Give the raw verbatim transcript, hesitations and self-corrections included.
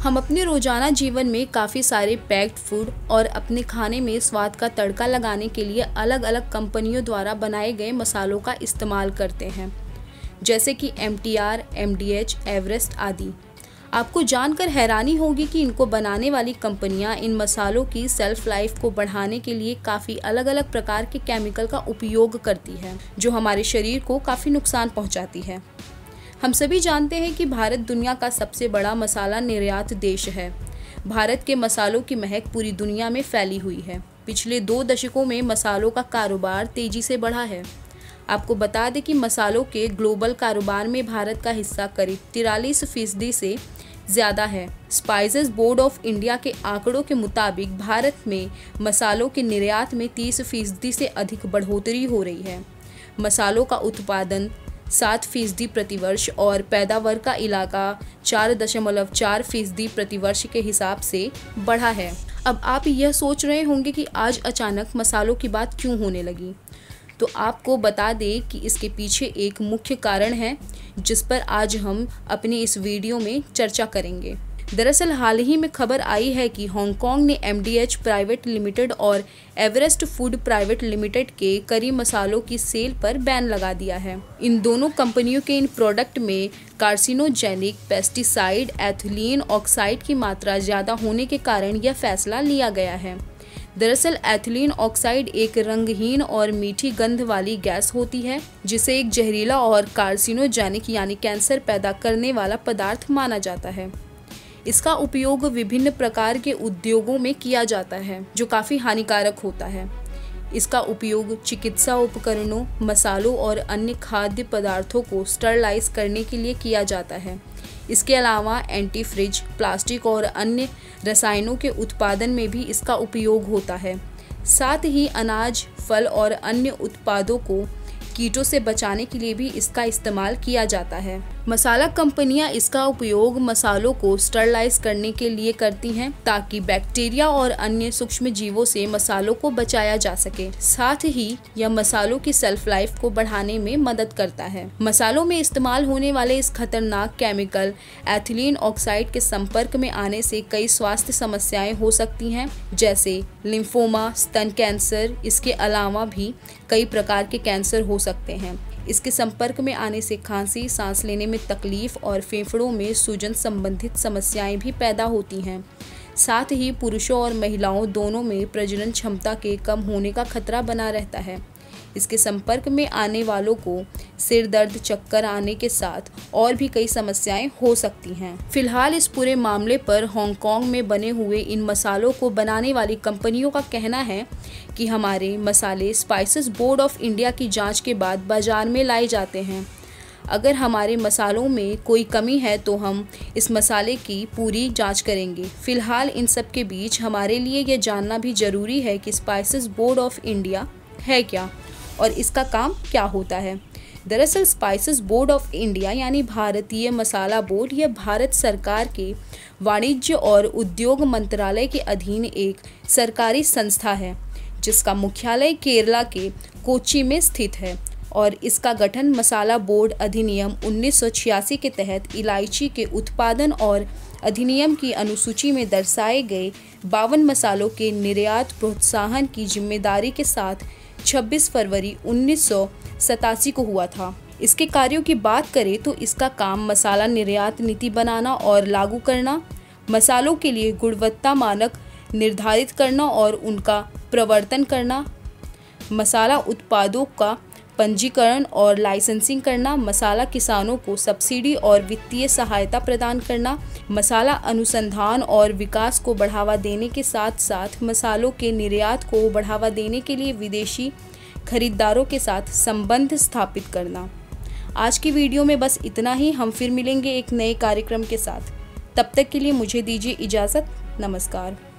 हम अपने रोजाना जीवन में काफ़ी सारे पैक्ड फूड और अपने खाने में स्वाद का तड़का लगाने के लिए अलग अलग कंपनियों द्वारा बनाए गए मसालों का इस्तेमाल करते हैं, जैसे कि M T R, M D H, Everest आदि। आपको जानकर हैरानी होगी कि इनको बनाने वाली कंपनियां इन मसालों की सेल्फ लाइफ को बढ़ाने के लिए काफ़ी अलग अलग प्रकार के केमिकल का उपयोग करती है, जो हमारे शरीर को काफ़ी नुकसान पहुंचाती है। हम सभी जानते हैं कि भारत दुनिया का सबसे बड़ा मसाला निर्यात देश है। भारत के मसालों की महक पूरी दुनिया में फैली हुई है। पिछले दो दशकों में मसालों का कारोबार तेजी से बढ़ा है। आपको बता दें कि मसालों के ग्लोबल कारोबार में भारत का हिस्सा करीब तिरालीस फीसदी से ज़्यादा है। स्पाइसेस बोर्ड ऑफ इंडिया के आंकड़ों के मुताबिक भारत में मसालों के निर्यात में तीस फीसदी से अधिक बढ़ोतरी हो रही है। मसालों का उत्पादन सात फीसदी प्रतिवर्ष और पैदावार का इलाका चार दशमलव चार फीसदी प्रतिवर्ष के हिसाब से बढ़ा है। अब आप यह सोच रहे होंगे कि आज अचानक मसालों की बात क्यों होने लगी, तो आपको बता दें कि इसके पीछे एक मुख्य कारण है जिस पर आज हम अपनी इस वीडियो में चर्चा करेंगे। दरअसल हाल ही में खबर आई है कि हांगकांग ने M D H private limited और एवरेस्ट फूड प्राइवेट लिमिटेड के करी मसालों की सेल पर बैन लगा दिया है। इन दोनों कंपनियों के इन प्रोडक्ट में कार्सिनोजेनिक पेस्टिसाइड एथिलीन ऑक्साइड की मात्रा ज़्यादा होने के कारण यह फैसला लिया गया है। दरअसल एथिलीन ऑक्साइड एक रंगहीन और मीठी गंध वाली गैस होती है, जिसे एक जहरीला और कार्सिनोजेनिक यानी कैंसर पैदा करने वाला पदार्थ माना जाता है। इसका उपयोग विभिन्न प्रकार के उद्योगों में किया जाता है, जो काफ़ी हानिकारक होता है। इसका उपयोग चिकित्सा उपकरणों, मसालों और अन्य खाद्य पदार्थों को स्टरलाइज करने के लिए किया जाता है। इसके अलावा एंटी फ्रिज, प्लास्टिक और अन्य रसायनों के उत्पादन में भी इसका उपयोग होता है। साथ ही अनाज, फल और अन्य उत्पादों को कीटों से बचाने के लिए भी इसका इस्तेमाल किया जाता है। मसाला कंपनियां इसका उपयोग मसालों को स्टरलाइज करने के लिए करती हैं, ताकि बैक्टीरिया और अन्य सूक्ष्म जीवों से मसालों को बचाया जा सके। साथ ही यह मसालों की सेल्फ लाइफ को बढ़ाने में मदद करता है। मसालों में इस्तेमाल होने वाले इस खतरनाक केमिकल एथिलीन ऑक्साइड के संपर्क में आने से कई स्वास्थ्य समस्याएं हो सकती हैं, जैसे लिम्फोमा, स्तन कैंसर। इसके अलावा भी कई प्रकार के कैंसर हो सकते हैं। इसके संपर्क में आने से खांसी, सांस लेने में तकलीफ और फेफड़ों में सूजन संबंधित समस्याएं भी पैदा होती हैं। साथ ही पुरुषों और महिलाओं दोनों में प्रजनन क्षमता के कम होने का खतरा बना रहता है। इसके संपर्क में आने वालों को सिर दर्द, चक्कर आने के साथ और भी कई समस्याएं हो सकती हैं। फिलहाल इस पूरे मामले पर हांगकांग में बने हुए इन मसालों को बनाने वाली कंपनियों का कहना है कि हमारे मसाले स्पाइसेस बोर्ड ऑफ इंडिया की जांच के बाद बाजार में लाए जाते हैं। अगर हमारे मसालों में कोई कमी है तो हम इस मसाले की पूरी जांच करेंगे। फिलहाल इन सब के बीच हमारे लिए यह जानना भी ज़रूरी है कि स्पाइसेस बोर्ड ऑफ इंडिया है क्या और इसका काम क्या होता है। दरअसल स्पाइसेस बोर्ड ऑफ इंडिया यानी भारतीय मसाला बोर्ड, यह भारत सरकार के वाणिज्य और उद्योग मंत्रालय के अधीन एक सरकारी संस्था है, जिसका मुख्यालय केरला के कोच्चि में स्थित है और इसका गठन मसाला बोर्ड अधिनियम उन्नीस सौ छियासी के तहत इलायची के उत्पादन और अधिनियम की अनुसूची में दर्शाए गए बावन मसालों के निर्यात प्रोत्साहन की जिम्मेदारी के साथ छब्बीस फरवरी उन्नीस सौ सतासी को हुआ था। इसके कार्यों की बात करें तो इसका काम मसाला निर्यात नीति बनाना और लागू करना, मसालों के लिए गुणवत्ता मानक निर्धारित करना और उनका प्रवर्तन करना, मसाला उत्पादों का पंजीकरण और लाइसेंसिंग करना, मसाला किसानों को सब्सिडी और वित्तीय सहायता प्रदान करना, मसाला अनुसंधान और विकास को बढ़ावा देने के साथ साथ मसालों के निर्यात को बढ़ावा देने के लिए विदेशी खरीदारों के साथ संबंध स्थापित करना। आज की वीडियो में बस इतना ही। हम फिर मिलेंगे एक नए कार्यक्रम के साथ। तब तक के लिए मुझे दीजिए इजाज़त। नमस्कार।